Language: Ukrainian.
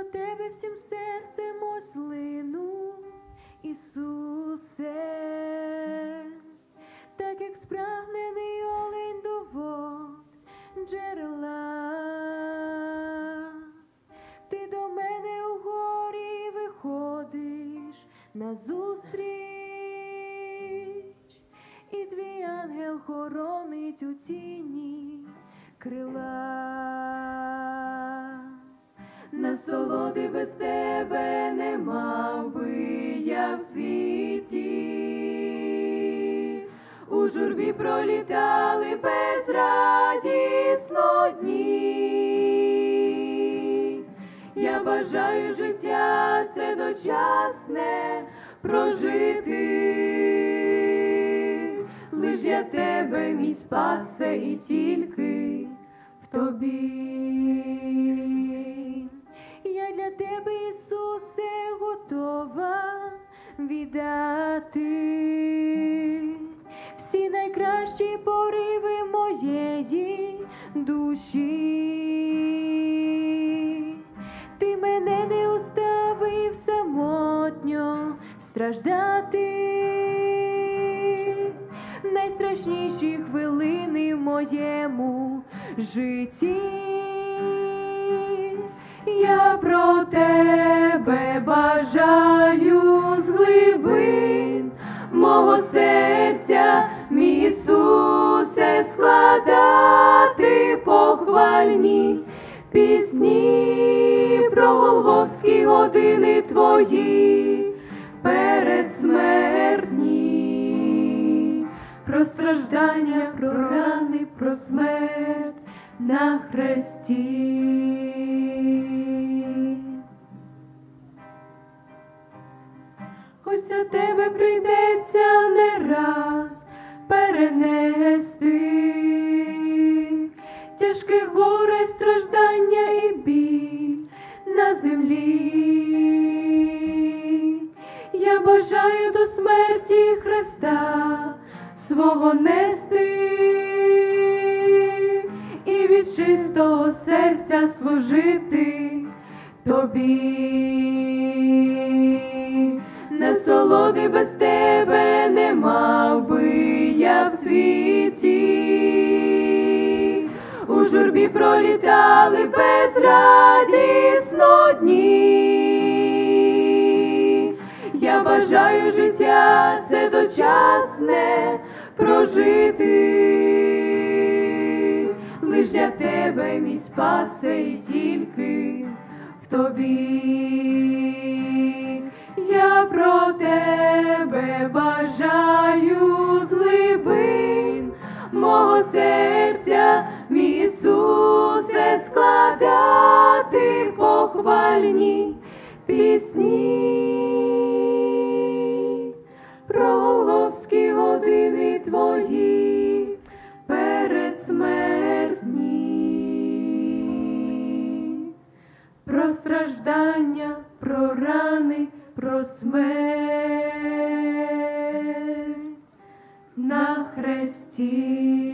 Тебе всім серцем ослину, Ісусе, так як спрагнений олень до вод джерела. Ти до мене у горі виходиш назустріч, і твій ангел хоронить у тіні крила. Насолоди без тебе не мав би я в світі, у журбі пролітали безрадісно дні. Я бажаю життя це дочасне прожити, лиш для тебе, мій спасе, і тільки в тобі. Я для тебе, Ісусе, готова віддати всі найкращі пориви моєї душі. Ти мене не оставив самотньо страждати в найстрашніші хвилини в моєму житті. Я про тебе бажаю з глибин мого серця, мій Ісусе, складати похвальні пісні про голгофські години твої передсмертні, про страждання, про рани, про смерть на хресті. Хоч за тебе прийдеться не раз перенести тяжке горе, страждання і біль на землі. Я бажаю до смерті Христа свого нести і від чистого серця служити тобі. Насолоди без тебе не мав би я в світі, у журбі пролітали безрадісно дні. Я бажаю життя це дочасне прожити, лиш для тебе, мій спасе, і тільки в тобі. Я про тебе бажаю з глибин мого серця, мій Ісусе, складати похвальні пісні про голгофські години твої передсмертні, про страждання, про рани, про смерть на хресті.